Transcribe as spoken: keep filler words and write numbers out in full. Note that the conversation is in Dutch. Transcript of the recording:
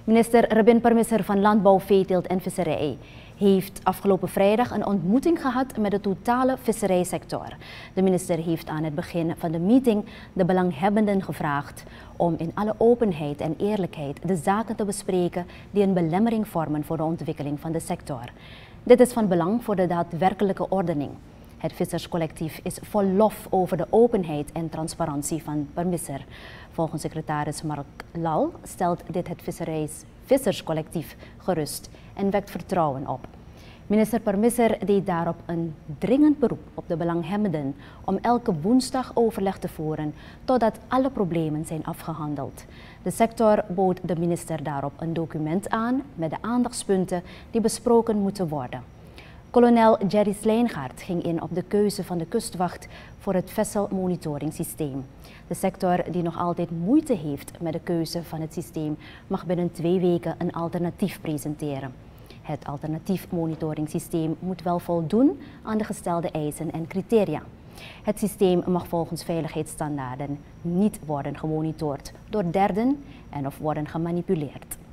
Minister Robin Permisser van Landbouw, Veeteelt en Visserij heeft afgelopen vrijdag een ontmoeting gehad met de totale visserijsector. De minister heeft aan het begin van de meeting de belanghebbenden gevraagd om in alle openheid en eerlijkheid de zaken te bespreken die een belemmering vormen voor de ontwikkeling van de sector. Dit is van belang voor de daadwerkelijke ordening. Het visserscollectief is vol lof over de openheid en transparantie van Permisser. Volgens secretaris Mark Lal stelt dit het visserijs visserscollectief gerust en wekt vertrouwen op. Minister Permisser deed daarop een dringend beroep op de belanghebbenden om elke woensdag overleg te voeren totdat alle problemen zijn afgehandeld. De sector bood de minister daarop een document aan met de aandachtspunten die besproken moeten worden. Kolonel Jerry Slijngaard ging in op de keuze van de kustwacht voor het vesselmonitoringssysteem. De sector die nog altijd moeite heeft met de keuze van het systeem mag binnen twee weken een alternatief presenteren. Het alternatief monitoringssysteem moet wel voldoen aan de gestelde eisen en criteria. Het systeem mag volgens veiligheidsstandaarden niet worden gemonitord door derden en of worden gemanipuleerd.